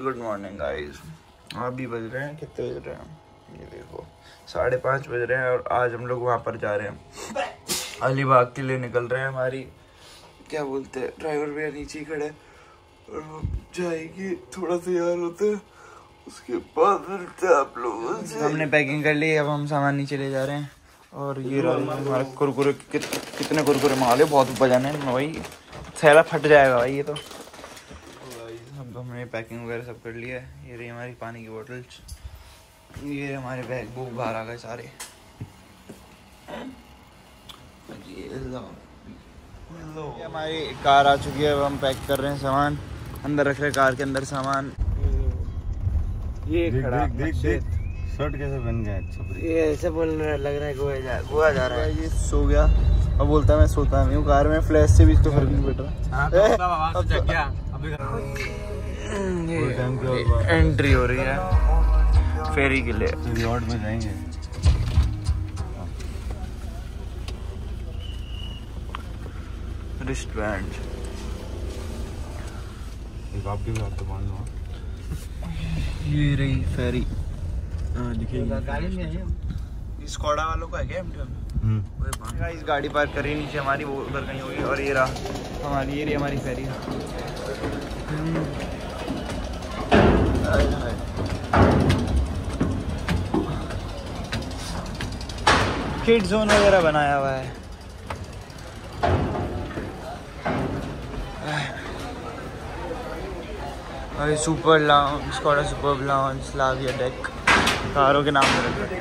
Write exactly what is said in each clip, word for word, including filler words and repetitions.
Good morning guys. अभी बज रहे हैं, कितने बज रहे हैं, ये देखो साढ़े पाँच बज रहे हैं और आज हम लोग वहाँ पर जा रहे हैं, अलीबाग के लिए निकल रहे हैं। हमारी क्या बोलते हैं, ड्राइवर भैया नीचे ही खड़े और हम जाएंगे, थोड़ा तैयार होते हैं, उसके बाद मिलते हैं आप लोगों से। हमने पैकिंग कर ली, अब हम सामान नीचे ले जा रहे हैं। और ये हमारे कुरकुरे कित, कितने कुरकुरे मंगा लिए, बहुत ऊपर जाने हैं भाई, थैला फट जाएगा भाई ये तो। अब हमने पैकिंग वगैरह सब कर लिया है। ये रही हमारी पानी की बोतल्स, ये हमारे बैग बुक बाहर आ गए सारे। ये हमारी कार आ चुकी है, अब हम पैक कर रहे हैं सामान, अंदर रख रहे हैं कार के अंदर सामान। ये खड़ा देख, देख, देख, शर्ट कैसे बन गया, अच्छा ये ऐसे बोल रहा, लग रहा है गोवा जा गोवा जा रहा है। ये सो गया, अब बोलता है मैं सोता नहीं हूँ कार में, फ्लैश से भी इसको फर्क नहीं पड़ रहा। एंट्री हो रही है फेरी के लिए, रिजॉर्ट में जाएंगे। रिस्ट बैंड आपके भी हाथ मान लो। ये रही फेरी, स्कॉडा वालों का है क्या एमटी? इस गाड़ी पार्क करी नीचे हमारी, वो उधर कहीं होगी। और ये रहा हमारी, ये रही हमारी फेरी। किड जोन वगैरह बनाया हुआ है। और super lounge, Skoda super lounge, Slavia deck, कारों के नाम पे रखे।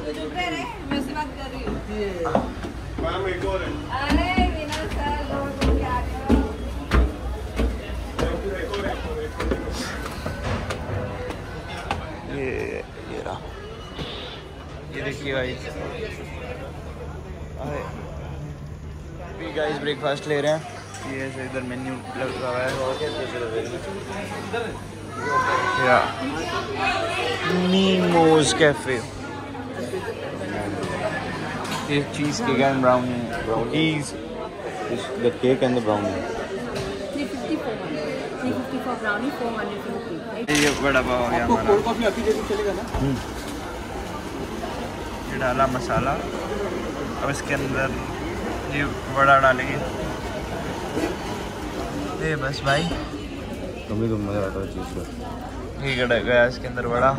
ये ये रहा, ये देखिए गाइस, अभी गाइस ब्रेकफास्ट ले रहे हैं। ये ऐसे इधर मेन्यू लगा हुआ है, या नीमोस कैफे। ये cheesecake and brownie, cookies, the cake and the brownie. ये बड़ा पाव हो गया हमारा। ये डाला मसाला, अब इसके अंदर ये बड़ा डालेंगे। ये बस भाई कभी तो मजा आता है चीज़ का। ये गड़ा गया इसके अंदर बड़ा,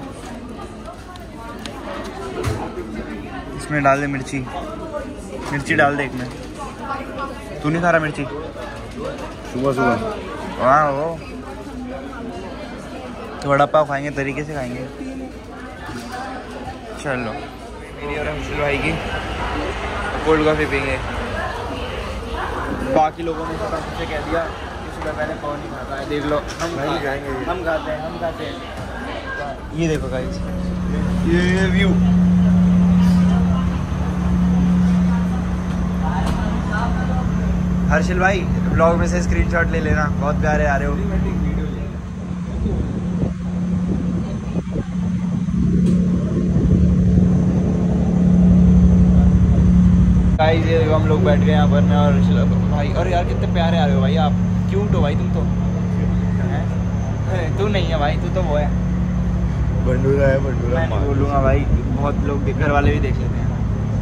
इसमें डाल दे मिर्ची, मिर्ची डाल दे एक में। तू नहीं खा रहा मिर्ची? सुबह सुबह हाँ वो तो वड़ा पाव खाएंगे, तरीके से खाएंगे। चलो मेरी और हमशुल भाई की कोल्ड कॉफ़ी पीएंगे। बाकी लोगों ने सबसे कह दिया कि सुबह पहले पाव नहीं खाता है, देख लो हम नहीं खाएंगे, हम खाते हैं, हम खाते हैं। ये देखो गाइस, ये व्यू, हर्षिल भाई ब्लॉग में से स्क्रीनशॉट ले लेना, बहुत प्यारे आ रहे हो। गाइस ये हम लोग बैठ गए यहाँ पर, मैं और भाई। और यार कितने प्यारे आ रहे हो भाई आप, क्यूट हो भाई तुम तो। तू नहीं है भाई, तू तो वो है बंडूरा है, बंडूरा। मैं बोलूँगा भाई, बहुत लोग घर वाले भी देख लेते हैं।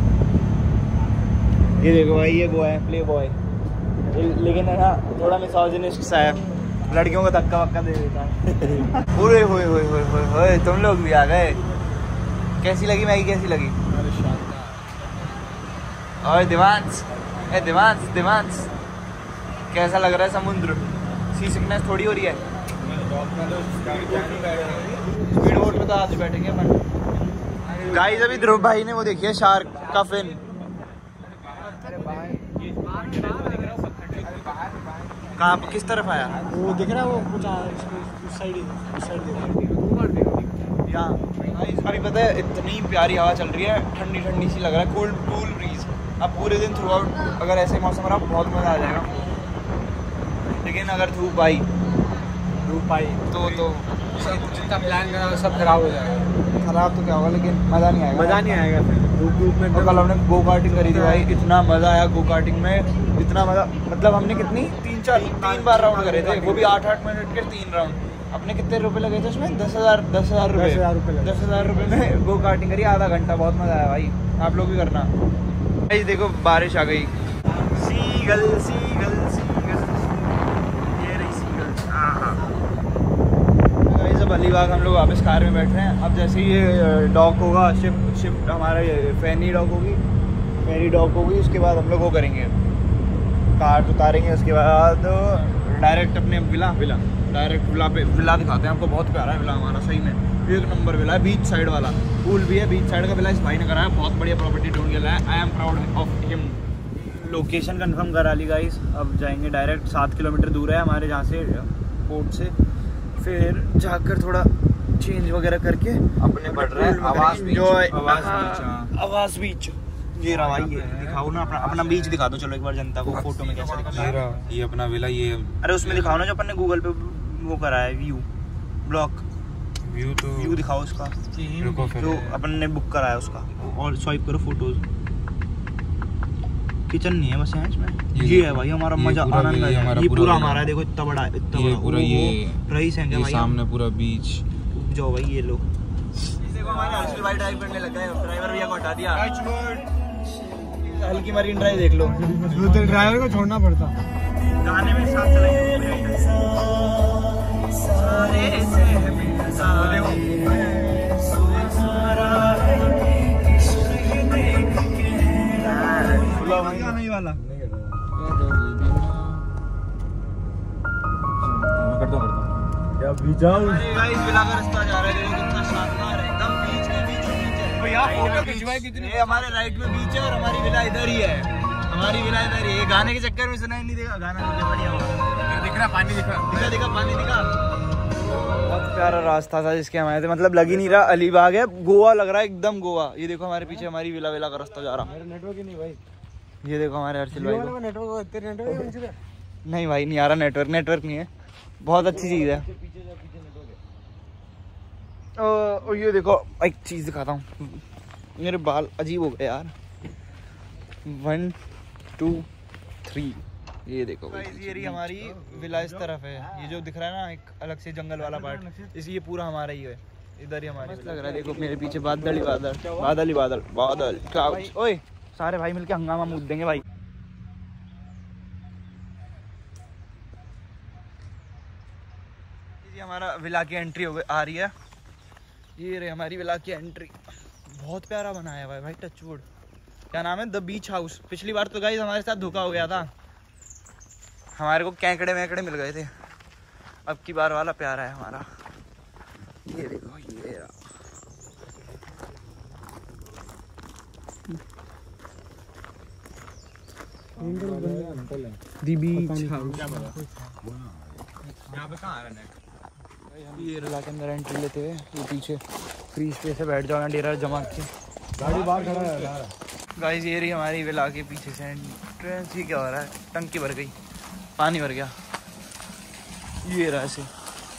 ये देखो भाई, ये वो है प्ले बॉय, लेकिन है ना थोड़ा मिसोजिनिस्ट सा है, लड़कियों को धक्का वक्का दे देता है। पूरे होए होए होए होए होए, तुम लोग भी आ गए। कैसी लगी मैगी, कैसी लगी? और दिवांश, ए दिवांश, दिवांश कैसा लग रहा है समुद्र? सी सिकनेस थोड़ी हो रही है? स्पीड बोट में तो आज बैठेंगे अपन। गाइस अभी ध्रुव भाई ने वो देखिए शार्क का फिन। कहाँ, किस तरफ आया वो दिख रहा है? वो कुछ उस साइड, उस साइड यहाँ। अभी पता है इतनी प्यारी हवा चल रही है, ठंडी ठंडी सी लग रहा है, कोल्ड कूल ब्रीज। अब पूरे दिन थ्रू आउट अगर ऐसे मौसम रहा बहुत मज़ा आ जाएगा, लेकिन अगर धूप आई धूप आई तो तो जितना प्लान करा सब खराब हो जाएगा। खराब तो क्या होगा, लेकिन मज़ा नहीं आएगा, मज़ा नहीं आएगा फिर धूप धूप में। तो कल हमने गो कार्टिंग करी थी भाई, इतना मज़ा आया गो कार्टिंग में, इतना मज़ा, मतलब हमने कितनी तीन चार तीन बार राउंड करे थे, वो भी आठ आठ मिनट के तीन राउंड। अपने कितने रुपए लगे थे उसमें? दस हजार दस हजार रुपये दस हजार रुपये में गो कार्टिंग करी आधा घंटा। बहुत मज़ा आया भाई, आप लोग भी करना। भाई देखो बारिश आ गई। सीगल सीगल सीगल, ये रही सीगल। हाँ सब अलीबाग हम लोग वापस कार में बैठ रहे हैं। अब जैसे ही ये डॉक होगा, शिफ्ट शिफ्ट हमारा फैनी डॉक होगी, फैनी डॉक होगी, उसके बाद हम लोग वो करेंगे, कार उतारेंगे, उसके बाद डायरेक्ट अपने विला विला डायरेक्ट विला पे विला दिखाते हैं आपको। बहुत प्यारा है विला हमारा, सही में एक नंबर विला है, बीच साइड वाला। पूल भी है, बीच साइड का विला इस भाई ने कराया, बहुत बढ़िया प्रॉपर्टी ढूंढ के लाया। I am proud of him. Location confirm करा ली गाइस, अब जाएंगे डायरेक्ट। सात किलोमीटर दूर है हमारे जहाँ से, पोर्ट से। फिर जाकर थोड़ा चेंज वगैरह करके अपने बढ़ रहे हैं आवास बीच, आवास बीच। ये रहा भाई, ये दिखाओ ना अपना अपना बीच दिखा दो। चलो एक बार जनता को फोटो में कैसा दिखा रहा है ये अपना विला। ये अरे उसमें दिखाओ ना जो अपन ने गूगल पे वो करा है, व्यू ब्लॉक व्यू। तो व्यू दिखाओ उसका जो अपन ने बुक करा है उसका, और स्वाइप करो फोटोज। किचन नहीं है बस है इसमें। ये, ये है भाई हमारा मजा आनंद है। ये पूरा हमारा है, देखो इतना बड़ा इतना बड़ा पूरा। ये रईस है क्या भाई? सामने पूरा बीच। जाओ भाई ये लो, देखो हमारे हर्षल भाई ड्राइव करने लग गए, ड्राइवर भैया को हटा दिया। हल्की मरीन ड्राइव देख लो, तो ड्राइवर को छोड़ना पड़ता। गाने में साथ चलाएंगे सारे से वाला करता करता क्या बीजाऊ। अरे गाइस विला का रास्ता जा रहा है, देखो कितना शानदार है, एकदम बीच के बीचों बीच है। तो यहाँ फोटो खिंचवाए कितनी। ये हमारे राइट में बीच है और हमारी विला इधर ही है, हमारी विला इधर ही है। गाने के चक्कर में सुना ही नहीं देगा गाना, बढ़िया होगा। दिख रहा पानी, दिखा दिखा दिखा पानी दिखा। बहुत प्यारा रास्ता था जिसके हमारे थे, मतलब लग ही नहीं रहा अलीबाग है, गोवा लग रहा है एकदम गोवा। ये देखो हमारे पीछे हमारी विला विला का रास्ता जा रहा। मेरा नेटवर्क ही नहीं भाई। ये देखो हमारे हर्षल भाई को नेटवर्क, तेरे नेटवर्क नहीं भाई नहीं आ रहा नेटवर्क, नेटवर्क नहीं है। बहुत अच्छी चीज़ है। ओ, ये देखो एक चीज़ दिखाता हूँ, मेरे बाल अजीब हो गए यार। वन टू थ्री, ये देखो ये रही हमारी विला, इस तरफ है। ये जो दिख रहा है ना एक अलग से जंगल वाला पार्ट, इस ये पूरा हमारा ही है, इधर ही हमारी लग रहा है। देखो मेरे पीछे बादल ही बादल, बादल ही बादल, बादल क्लाउड्स। ओए सारे भाई मिलके हंगामा मूद देंगे भाई। हमारा विला की एंट्री हो गई, आ रही है। ये रही हमारी विला की एंट्री, बहुत प्यारा बनाया हुआ है भाई, टचवुड। क्या नाम है? The beach house. पिछली बार तो गाइस हमारे साथ धोखा हो गया था, हमारे को कैंकड़े वैंकड़े मिल गए थे। अब की बार वाला प्यारा है हमारा। ये देखो ये द बीच हाउस। यहाँ पे कहाँ आ रहा है? ये रिला के अंदर एंट्री लेते हुए ये पीछे फ्री स्पेस से बैठ जाओ ना, डेरा जमा के गाड़ी बाहर खड़ा है। गाइस ये रही हमारी विला के पीछे से एंट्रेंस। ये क्या हो रहा है? टंकी भर गई, पानी भर गया। ये रहा ऐसे,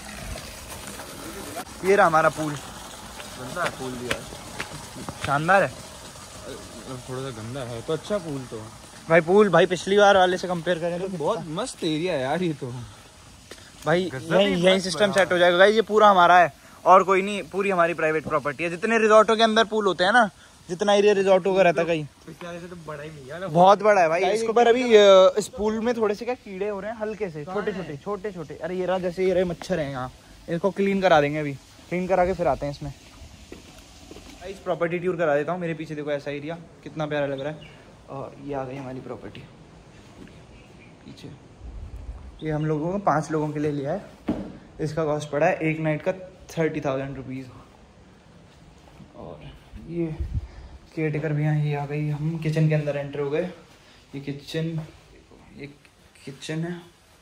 ये रहा हमारा पूल। गंदा है पूल भी यार, शानदार है। थोड़ा सा गंदा है तो अच्छा पूल तो भाई। पूल भाई पिछली बार वाले से कंपेयर करें तो बहुत मस्त एरिया है यार। ये तो भाई यही यही सिस्टम सेट हो जाएगा गाइस। ये पूरा हमारा है और कोई नहीं, पूरी हमारी प्राइवेट प्रॉपर्टी है। जितने रिजॉर्टों के अंदर पूल होते हैं ना, जितना एरिया रिजॉर्टों का रहता है कहीं, तो बड़ा ही नहीं है, बहुत बड़ा है भाई। इसके ऊपर अभी इस पूल में थोड़े से क्या कीड़े हो रहे हैं, हल्के से छोटे छोटे छोटे छोटे। अरे ये रहा, जैसे ये रहे मच्छर है यहाँ, इसको क्लीन करा देंगे अभी, क्लीन करा के फिर आते हैं इसमें। इस प्रॉपर्टी टूर करा देता हूँ। मेरे पीछे देखो ऐसा एरिया कितना प्यारा लग रहा है। और ये आ गई हमारी प्रॉपर्टी पीछे। ये हम लोगों को पाँच लोगों के लिए लिया है। इसका कॉस्ट पड़ा है एक नाइट का थर्टी थाउजेंड रुपीज़। और ये केयर टेकर भी हैं। ये आ गई, हम किचन के अंदर एंटर हो गए। ये किचन, ये किचन है।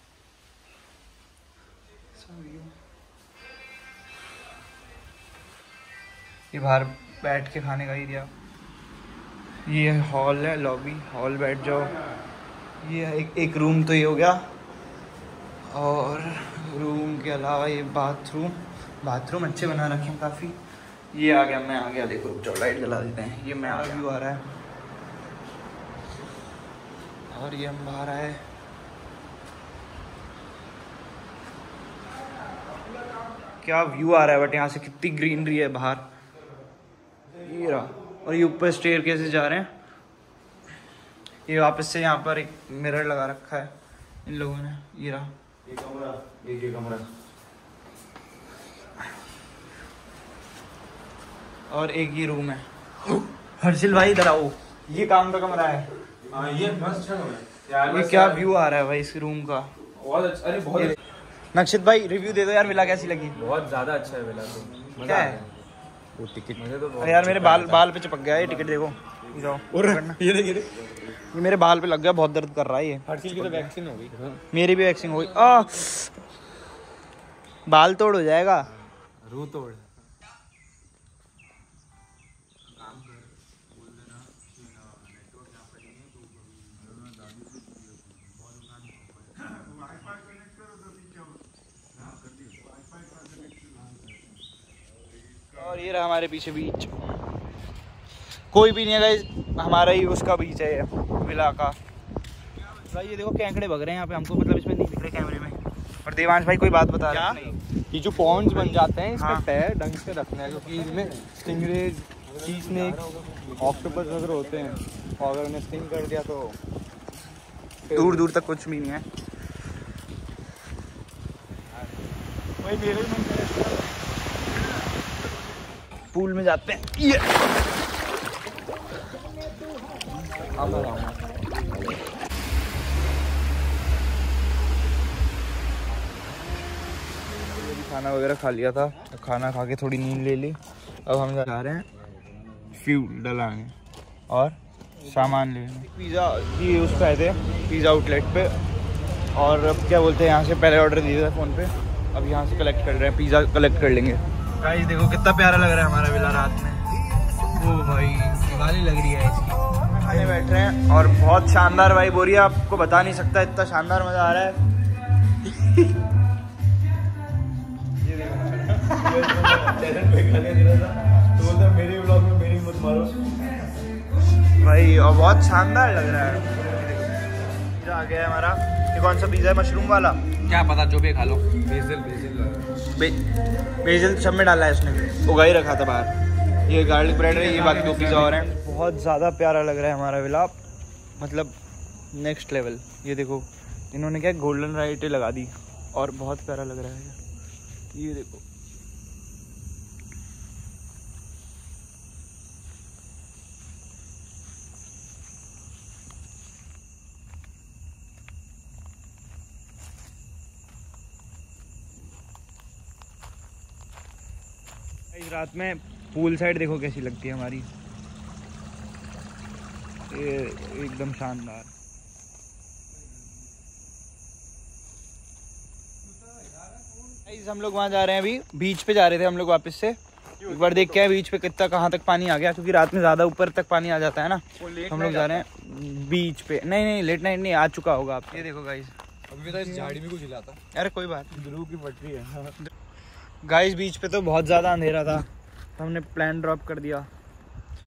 ये बाहर बैठ के खाने का एरिया। ये हॉल है, लॉबी, हॉल बैठ जाओ। ये एक एक रूम तो ये हो गया। और रूम के अलावा ये बाथरूम, बाथरूम अच्छे बना रखे हैं काफ़ी। ये आ गया, मैं आ गया। देखो रुक जाओ, लाइट जला देते हैं। ये मैं आ व्यू आ रहा है और ये हम बाहर आए। क्या व्यू आ रहा है, बट यहाँ से कितनी ग्रीनरी है बाहर, ये रहा। और ये ऊपर स्टेयर कैसे जा रहे हैं, ये वापस से यहाँ पर एक मिरर लगा रखा है इन लोगों ने, ये रहा। ये कमरा, एक ये कमरा, और एक ये रूम है। हर्षिल भाई इधर आओ, ये काम का कमरा है। हाँ ये मस्त अच्छा कमरा है यार। ये क्या व्यू आ रहा है भाई इस रूम का, बहुत अच्छा। अरे बहुत नक्शित भाई रिव्यू दे दो यार, विला कैसी लगी? बहुत ज्यादा अच्छा है विला तो। क्या है वो टिकट मुझे तो अरे यार मेरे बाल बाल पे चिपक गया ये टिकट, देखो जाओ। ये देखिए ये मेरे बाल पे लग गया, बहुत दर्द कर रहा है ये। हर चीज की तो वैक्सीन हो गई। मेरी भी वैक्सिंग हो गई। आ बाल तोड़ हो जाएगा। रू तोड़। और ये रहा हमारे पीछे बीच, कोई भी नहीं है गाइस, हमारा ही उसका बीच है ये विला का। भाई ये देखो केकड़े भग रहे हैं यहाँ पे, हमको मतलब इसमें नहीं दिख रहे कैमरे में। और देवांश भाई कोई बात बता रहा है, ये जो पॉन्ड्स बन जाते हैं इसमें हाँ। पैर ढंग से रखना है, क्योंकि इनमें स्टिंगरेज, सी स्नेक, ऑक्टोपस वगैरह होते हैं, और अगर उन्हें स्टिंग कर दिया तो दूर दूर तक कुछ भी नहीं है। वही मेरे भी मन कर रहा है। पूल में जाते हैं ये। खाना वगैरह खा लिया था, खाना खा के थोड़ी नींद ले ली। अब हम जा रहे हैं फ्यूल डलाने और सामान लेने। पिज़्ज़ा की उस पर आए थे, पिज़्ज़ा आउटलेट पे, और अब क्या बोलते हैं यहाँ से पहले ऑर्डर दिया था फ़ोन पे, अब यहाँ से कलेक्ट कर रहे हैं, पिज़्ज़ा कलेक्ट कर लेंगे। गाइस देखो कितना प्यारा लग रहा है हमारा विला रात में। ओ भाई दिवाली लग रही है इसकी। खाने बैठ रहे हैं और बहुत शानदार वाइब हो रही है, आपको बता नहीं सकता इतना शानदार मजा आ रहा है। ये देखो मेरे ब्लॉग में मेरी मत मारो भाई, और बहुत शानदार लग रहा है। पिज़्ज़ा आ गया है हमारा। ये कौन सा पिज़्ज़ा है, मशरूम वाला? क्या पता, जो भी खा लो। बेसिल बेसिल बे, बेसिल सब में डाला है इसने, उगा ही रखा था बाहर। ये गार्लिक ब्रेड है, ये बाकी दो पिज़्ज़ा और हैं। बहुत ज़्यादा प्यारा लग रहा है हमारा विला, मतलब नेक्स्ट लेवल। ये देखो इन्होंने क्या गोल्डन लाइटें लगा दी और बहुत प्यारा लग रहा है। ये देखो इस रात में पूल साइड देखो कैसी लगती है हमारी, ये एकदम शानदार। गाइस हम लोग वहाँ जा रहे हैं, अभी बीच पे जा रहे थे हम लोग वापस से। एक बार देख के आए बीच पे कितना कहाँ तक पानी आ गया, क्योंकि रात में ज़्यादा ऊपर तक पानी आ जाता है ना। हम लोग जा रहे हैं बीच पे। नहीं नहीं लेट नाइट नहीं, आ चुका होगा आप। ये देखो गाइस, अभी तो इस झाड़ी में कुछ हिलाता। अरे कोई बात नहीं, ध्रुव की पटरी है। गाइस बीच पे तो बहुत ज़्यादा अंधेरा था, तो हमने प्लान ड्रॉप कर दिया।